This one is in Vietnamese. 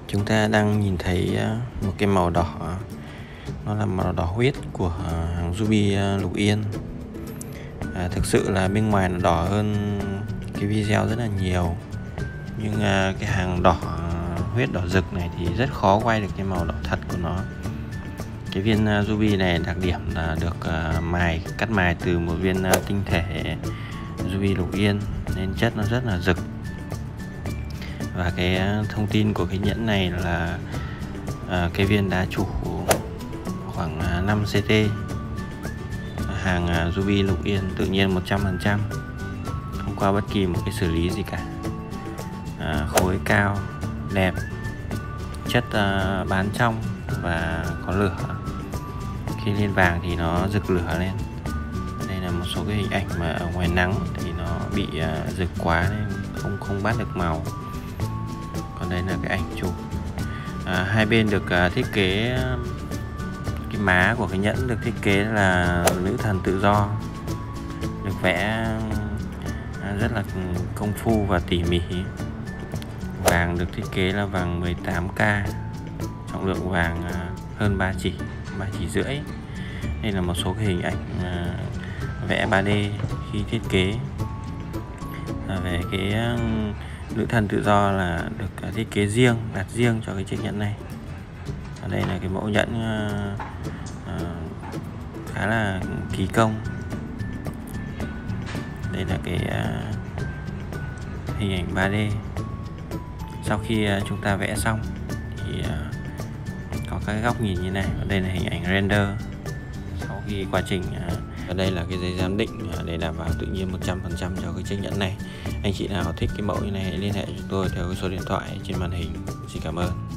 Chúng ta đang nhìn thấy một cái màu đỏ, nó là màu đỏ huyết của hàng Ruby Lục Yên. Thực sự là bên ngoài nó đỏ hơn cái video rất là nhiều, nhưng cái hàng đỏ huyết đỏ rực này thì rất khó quay được cái màu đỏ thật của nó. Cái viên Ruby này đặc điểm là được cắt mài từ một viên tinh thể Ruby Lục Yên nên chất nó rất là rực. Và cái thông tin của cái nhẫn này là cái viên đá chủ khoảng 5 CT, hàng Ruby Lục Yên tự nhiên 100%, không qua bất kỳ một cái xử lý gì cả. Khối cao, đẹp, chất bán trong và có lửa. Khi lên vàng thì nó rực lửa lên. Đây là một số cái hình ảnh mà ở ngoài nắng thì nó bị rực quá nên không bắt được màu. Còn đây là cái ảnh chụp. Hai bên được thiết kế, cái má của cái nhẫn được thiết kế là nữ thần tự do, được vẽ rất là công phu và tỉ mỉ. Vàng được thiết kế là vàng 18K, trọng lượng vàng hơn 3 chỉ rưỡi. Đây là một số cái hình ảnh vẽ 3D khi thiết kế. Về cái nữ thần tự do là được thiết kế riêng, đặt riêng cho cái chiếc nhẫn này. Ở đây là cái mẫu nhẫn khá là kỳ công. Đây là cái hình ảnh 3D. Sau khi chúng ta vẽ xong thì có các góc nhìn như này. Và đây là hình ảnh render sau khi quá trình. Và đây là cái giấy giám định để đảm bảo tự nhiên 100% cho cái chiếc nhẫn này. Anh chị nào thích cái mẫu như này hãy liên hệ chúng tôi theo cái số điện thoại trên màn hình. Xin cảm ơn.